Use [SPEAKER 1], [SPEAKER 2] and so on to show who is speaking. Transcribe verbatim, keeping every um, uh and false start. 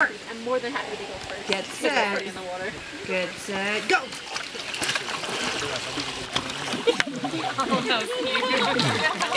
[SPEAKER 1] party. I'm more than happy to go first.
[SPEAKER 2] Get set.
[SPEAKER 1] In the water.
[SPEAKER 2] Get set. Go.
[SPEAKER 1] Oh, that was cute.